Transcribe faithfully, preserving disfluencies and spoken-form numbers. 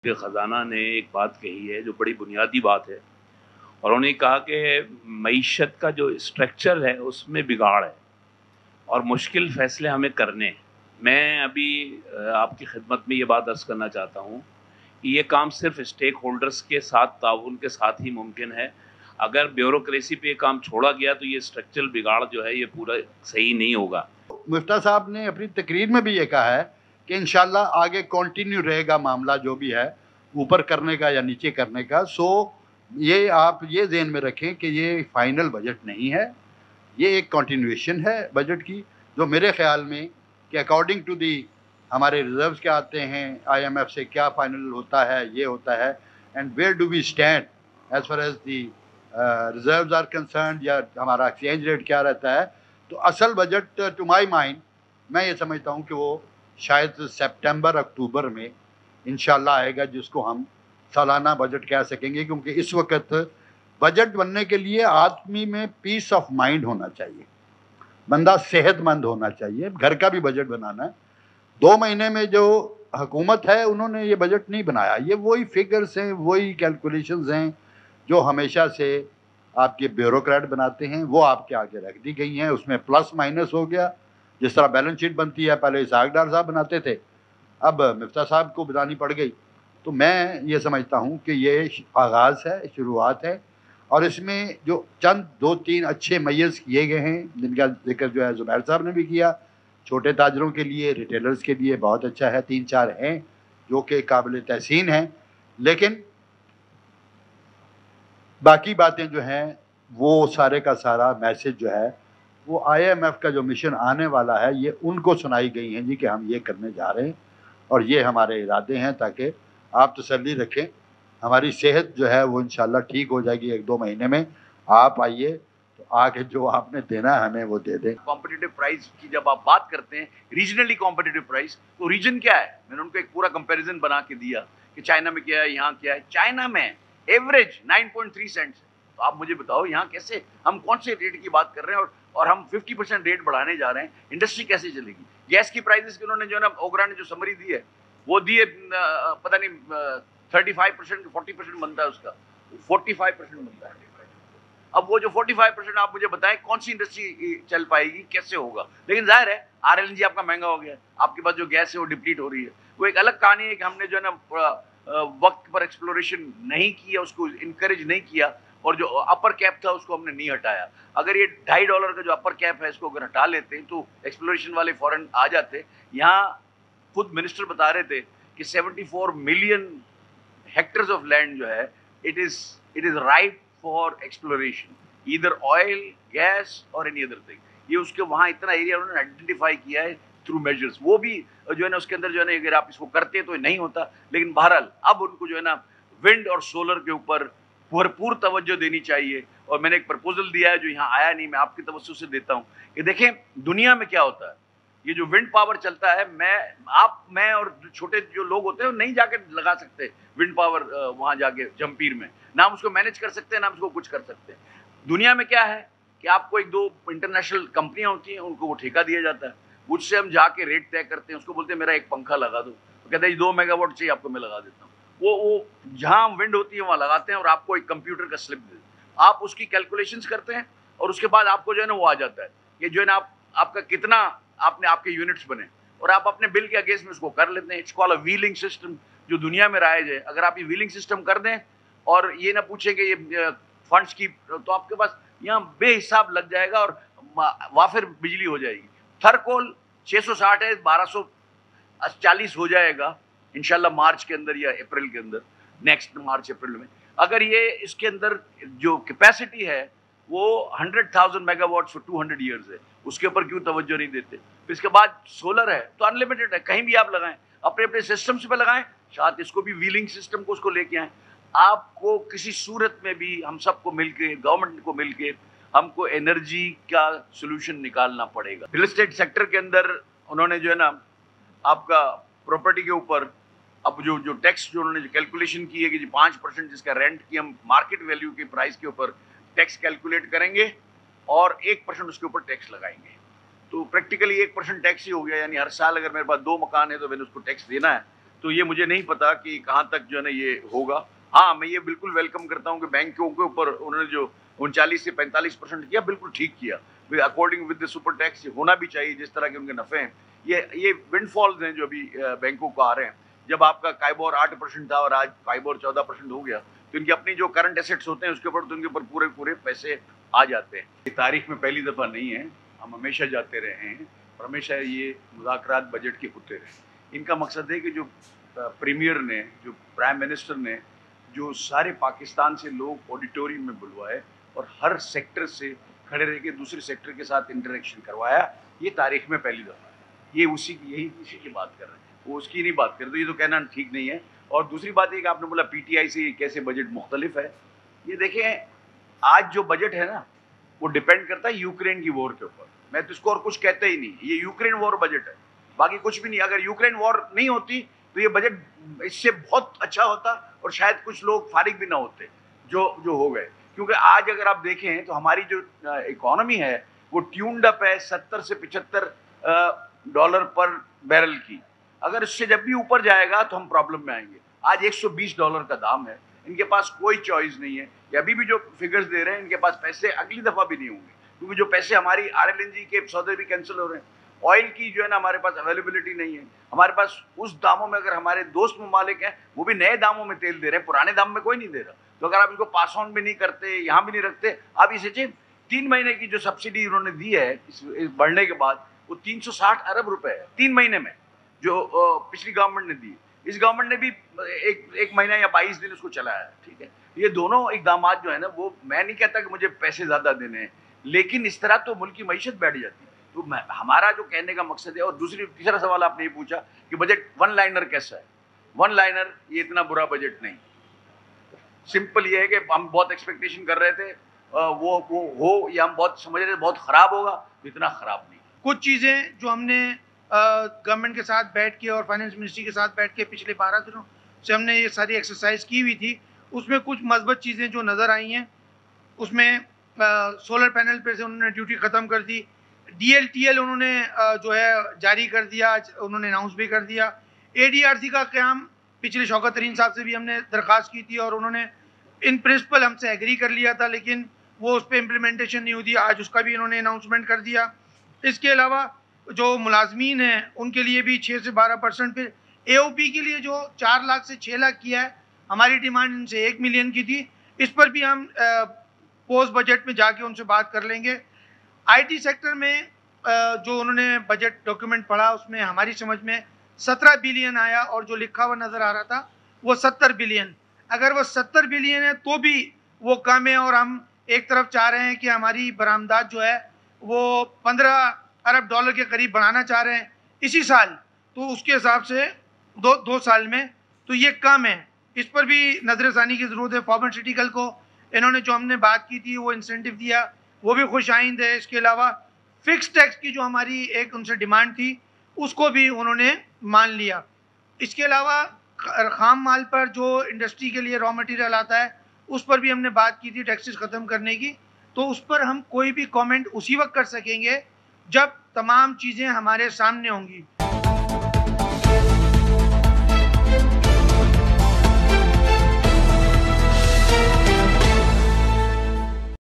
के ख़जाना ने एक बात कही है जो बड़ी बुनियादी बात है, और उन्होंने कहा कि मईशत का जो स्ट्रक्चर है उसमें बिगाड़ है और मुश्किल फ़ैसले हमें करने हैं। मैं अभी आपकी खिदमत में ये बात अर्ज़ करना चाहता हूँ कि ये काम सिर्फ़ स्टेक होल्डर्स के साथ ताउन के साथ ही मुमकिन है। अगर ब्यूरोक्रेसी पे काम छोड़ा गया तो ये स्ट्रक्चरल बिगाड़ जो है ये पूरा सही नहीं होगा। मुफ्ता साहब ने अपनी तकरीर में भी ये कहा है कि इंशाल्लाह आगे कंटिन्यू रहेगा मामला जो भी है ऊपर करने का या नीचे करने का। सो ये आप ये ज़हन में रखें कि ये फाइनल बजट नहीं है, ये एक कंटिन्यूएशन है बजट की, जो मेरे ख्याल में कि अकॉर्डिंग टू दी हमारे रिजर्व्स क्या आते हैं, आईएमएफ से क्या फाइनल होता है, ये होता है, and where do we stand as far as the reserves are concern, या हमारा एक्सचेंज रेट क्या रहता है। तो असल बजट टू माई माइंड मैं ये समझता हूँ कि वो शायद सितंबर अक्टूबर में इंशाल्लाह आएगा, जिसको हम सालाना बजट कह सकेंगे, क्योंकि इस वक्त बजट बनने के लिए आदमी में पीस ऑफ माइंड होना चाहिए, बंदा सेहतमंद होना चाहिए। घर का भी बजट बनाना है। दो महीने में जो हुकूमत है उन्होंने ये बजट नहीं बनाया, ये वही फिगर्स हैं, वही कैलकुलेशंस हैं जो हमेशा से आपके ब्यूरोक्रेट बनाते हैं, वो आपके आगे रख दी गई हैं। उसमें प्लस माइनस हो गया, जिस तरह बैलेंस शीट बनती है पहले इसहाक डार साहब बनाते थे, अब मिफ्ता साहब को बनानी पड़ गई। तो मैं ये समझता हूँ कि ये आगाज़ है, शुरुआत है, और इसमें जो चंद दो तीन अच्छे मैयज़ किए गए हैं, जिनका जिक्र जो है ज़ुबैर साहब ने भी किया, छोटे ताजरों के लिए, रिटेलर्स के लिए बहुत अच्छा है, तीन चार हैं जो कि काबिल तहसीन हैं। लेकिन बाकी बातें जो हैं वो सारे का सारा मैसेज जो है वो आईएमएफ का जो मिशन आने वाला है ये उनको सुनाई गई हैं जी कि हम ये करने जा रहे हैं और ये हमारे इरादे हैं, ताकि आप तसल्ली रखें, हमारी सेहत जो है वो इंशाल्लाह ठीक हो जाएगी एक दो महीने में। आप आइए तो आके जो आपने देना है हमें वो दे दें। कॉम्पिटिटिव प्राइस की जब आप बात करते हैं, रीजनली कॉम्पिटिटिव प्राइस, तो रीजन क्या है? मैंने उनको एक पूरा कंपैरिजन बना के दिया कि चाइना में क्या है, यहाँ क्या है। चाइना में average nine point three cents. तो आप मुझे बताओ यहाँ कैसे, हम कौन से रेट की बात कर रहे हैं, और और हम फिफ्टी परसेंट रेट बढ़ाने जा रहे हैं, इंडस्ट्री कैसे चलेगी? गैस की प्राइसेस की उन्होंने जो ना ओगरा ने जो समरी दी है वो दी है, पता नहीं thirty five percent forty percent बनता है उसका, फोर्टी फाइव परसेंट बनता है। अब वो जो पैंतालीस परसेंट आप मुझे बताएं कौन सी इंडस्ट्री चल पाएगी, कैसे होगा? लेकिन जाहिर है आरएलएनजी आपका महंगा हो गया, आपके पास जो गैस है वो डिप्लीट हो रही है। वो एक अलग कहानी है कि हमने जो है ना वक्त पर एक्सप्लोरेशन नहीं किया, उसको इनकरेज नहीं किया, और जो अपर कैप था उसको हमने नहीं हटाया। अगर ये ढाई डॉलर का जो अपर कैप है इसको अगर हटा लेते तो एक्सप्लोरेशन वाले फॉरेन आ जाते। यहाँ खुद मिनिस्टर बता रहे थे कि चौहत्तर मिलियन हेक्टर्स ऑफ लैंड जो है it is it is right for exploration, either oil, gas और एनी अदर थिंग। ये उसके वहाँ इतना एरिया उन्होंने आइडेंटिफाई किया है थ्रू मेजर्स। वो भी जो है ना उसके अंदर जो है ना अगर आप इसको करते तो नहीं होता, लेकिन बहरहाल अब उनको जो है ना विंड और सोलर के ऊपर भरपूर तवज्जो देनी चाहिए। और मैंने एक प्रपोजल दिया है जो यहाँ आया नहीं, मैं आपकी तवज्जो से देता हूँ कि देखें दुनिया में क्या होता है। ये जो विंड पावर चलता है, मैं आप मैं और छोटे जो लोग होते हैं वो नहीं जाके लगा सकते विंड पावर वहां जाके जमपीर में, ना हम उसको मैनेज कर सकते हैं ना हम उसको कुछ कर सकते हैं। दुनिया में क्या है कि आपको एक दो इंटरनेशनल कंपनियां होती हैं, उनको वो ठेका दिया जाता है, उससे हम जाके रेट तय करते हैं, उसको बोलते हैं मेरा एक पंखा लगा दो, तो कहते हैं दो मेगावाट चाहिए आपको, मैं लगा देता हूँ। वो वो जहाँ विंड होती है वहाँ लगाते हैं और आपको एक कंप्यूटर का स्लिप दे, आप उसकी कैलकुलेशंस करते हैं और उसके बाद आपको जो है ना वो आ जाता है कि जो है ना आप आपका कितना आपने आपके यूनिट्स बने, और आप अपने बिल के अगेंस्ट में उसको कर लेते हैं। It's called a wheeling system, जो दुनिया में राइज है। अगर आप ये व्हीलिंग सिस्टम कर दें और ये ना पूछेंगे ये फंड्स की, तो आपके पास यहाँ बेहिसाब लग जाएगा और वाफिर बिजली हो जाएगी। थर्कोल छह सौ साठ है, बारह सौ चालीस हो जाएगा इंशाल्लाह मार्च के अंदर या अप्रैल के अंदर, नेक्स्ट मार्च अप्रैल में। अगर ये इसके अंदर जो कैपेसिटी है वो hundred thousand megawatt for two hundred years है, उसके ऊपर क्यों तवज्जो नहीं देते? फिर इसके बाद सोलर है तो अनलिमिटेड है, कहीं भी आप लगाएं, अपने अपने सिस्टम्स पे लगाएं, साथ इसको भी व्हीलिंग सिस्टम को उसको लेके आए। आपको किसी सूरत में भी हम सबको मिलके, गवर्नमेंट को मिलके हमको एनर्जी का सोल्यूशन निकालना पड़ेगा। रियल एस्टेट सेक्टर के अंदर उन्होंने जो है ना आपका प्रॉपर्टी के ऊपर अब जो जो टैक्स जो उन्होंने कैलकुलेशन की है कि पाँच परसेंट जिसका रेंट की हम मार्केट वैल्यू के प्राइस के ऊपर टैक्स कैलकुलेट करेंगे और एक परसेंट उसके ऊपर टैक्स लगाएंगे, तो प्रैक्टिकली एक परसेंट टैक्स ही हो गया। यानी हर साल अगर मेरे पास दो मकान है तो मैंने उसको टैक्स देना है। तो ये मुझे नहीं पता कि कहाँ तक जो है ना ये होगा। हाँ, मैं ये बिल्कुल वेलकम करता हूँ कि बैंकों के ऊपर उन्होंने जो उनचालीस से पैंतालीस परसेंट किया, बिल्कुल ठीक किया। According with the super tax होना भी चाहिए, जिस तरह के उनके नफे हैं। ये ये विंडफॉल्स हैं जो अभी बैंकों को आ रहे हैं। जब आपका काइबोर आठ परसेंट था और आज काइबोर चौदह परसेंट हो गया, तो इनकी अपनी जो करंट एसेट्स होते हैं उसके ऊपर तो उनके ऊपर पूरे पूरे पैसे आ जाते हैं। ये तारीख में पहली दफ़ा नहीं है, हम हमेशा जाते रहे हैं और हमेशा ये मुज़ाकरात बजट के होते रहे। इनका मकसद है कि जो प्रीमियर ने, जो प्राइम मिनिस्टर ने जो सारे पाकिस्तान से लोग ऑडिटोरियम में बुलवाए और हर सेक्टर से खड़े रह के दूसरे सेक्टर के साथ इंटरेक्शन करवाया, ये तारीख में पहली दफ़ा है। ये उसी की यही उसी की बात कर रहे हैं, वो उसकी नहीं बात कर रहे, तो ये तो कहना ठीक नहीं है। और दूसरी बात ये कि आपने बोला पीटीआई से कैसे बजट मुख्तलिफ है। ये देखें, आज जो बजट है ना वो डिपेंड करता है यूक्रेन की वॉर के ऊपर। मैं तो इसको और कुछ कहते ही नहीं, ये यूक्रेन वॉर बजट है, बाकी कुछ भी नहीं। अगर यूक्रेन वॉर नहीं होती तो ये बजट इससे बहुत अच्छा होता और शायद कुछ लोग फारिग भी ना होते जो जो हो गए। क्योंकि आज अगर आप देखें तो हमारी जो इकोनॉमी है वो ट्यून्ड अप है सत्तर से पिछहत्तर डॉलर पर बैरल की। अगर इससे जब भी ऊपर जाएगा तो हम प्रॉब्लम में आएंगे। आज एक सौ बीस डॉलर का दाम है, इनके पास कोई चॉइस नहीं है। ये अभी भी जो फिगर्स दे रहे हैं, इनके पास पैसे अगली दफ़ा भी नहीं होंगे, क्योंकि जो पैसे हमारी आरएलएनजी के सौदे भी कैंसिल हो रहे हैं। ऑयल की जो है ना हमारे पास अवेलेबिलिटी नहीं है। हमारे पास उस दामों में, अगर हमारे दोस्त ममालिक हैं वो भी नए दामों में तेल दे रहे हैं, पुराने दाम में कोई नहीं दे रहा। तो अगर आप इनको पास ऑन भी नहीं करते, यहाँ भी नहीं रखते, आप इसे चाहिए तीन महीने की जो सब्सिडी उन्होंने दी है इस, इस बढ़ने के बाद, वो तीन सौ साठ अरब रुपए है तीन महीने में, जो पिछली गवर्नमेंट ने दी। इस गवर्नमेंट ने भी एक एक महीना या बाईस दिन उसको चलाया है। ठीक है, ये दोनों इकदाम जो है ना, वो मैं नहीं कहता कि मुझे पैसे ज़्यादा देने हैं, लेकिन इस तरह तो मुल्क की मईशत बैठ जाती है। तो हमारा जो कहने का मकसद है। और दूसरी तीसरा सवाल आपने ये पूछा कि बजट वन लाइनर कैसा है। वन लाइनर ये इतना बुरा बजट नहीं, सिंपल ये है कि हम बहुत एक्सपेक्टेशन कर रहे थे वो वो हो, या हम बहुत समझ रहे थे बहुत ख़राब होगा, तो इतना ख़राब नहीं। कुछ चीज़ें जो हमने गवर्नमेंट के साथ बैठ के और फाइनेंस मिनिस्ट्री के साथ बैठ के पिछले बारह दिनों से हमने ये सारी एक्सरसाइज की हुई थी, उसमें कुछ मस्बत चीज़ें जो नज़र आई हैं, उसमें सोलर पैनल पे से उन्होंने ड्यूटी ख़त्म कर दी। डीएलटीएल उन्होंने जो है जारी कर दिया, उन्होंने अनाउंस भी कर दिया। एडीआरसी का क़याम पिछले शौकत तरीन साहब से भी हमने दरख्वास्त की थी और उन्होंने इन प्रिंसिपल हमसे एग्री कर लिया था, लेकिन वो उस पर इम्प्लीमेंटेशन नहीं हुई। आज उसका भी इन्होंने अनाउंसमेंट कर दिया। इसके अलावा जो मुलाजमीन हैं उनके लिए भी छः से बारह परसेंट पे एओपी के लिए जो चार लाख से छः लाख किया है, हमारी डिमांड इनसे एक मिलियन की थी। इस पर भी हम पोस्ट बजट में जाके उनसे बात कर लेंगे। आईटी सेक्टर में जो उन्होंने बजट डॉक्यूमेंट पढ़ा, उसमें हमारी समझ में सत्रह बिलियन आया और जो लिखा हुआ नज़र आ रहा था वो सत्तर बिलियन। अगर वो सत्तर बिलियन है तो भी वो कम है, और हम एक तरफ चाह रहे हैं कि हमारी बरामदात जो है वो पंद्रह अरब डॉलर के करीब बढ़ाना चाह रहे हैं इसी साल, तो उसके हिसाब से दो दो साल में, तो ये कम है। इस पर भी नज़रसानी की ज़रूरत है। फार्मास्यूटिकल को इन्होंने जो हमने बात की थी वो इंसेंटिव दिया, वो भी खुश आइंद है। इसके अलावा फ़िक्स टैक्स की जो हमारी एक उनसे डिमांड थी उसको भी उन्होंने मान लिया। इसके अलावा खाम माल पर जो इंडस्ट्री के लिए रॉ मटेरियल आता है उस पर भी हमने बात की थी टैक्सेस ख़त्म करने की, तो उस पर हम कोई भी कमेंट उसी वक्त कर सकेंगे जब तमाम चीज़ें हमारे सामने होंगी।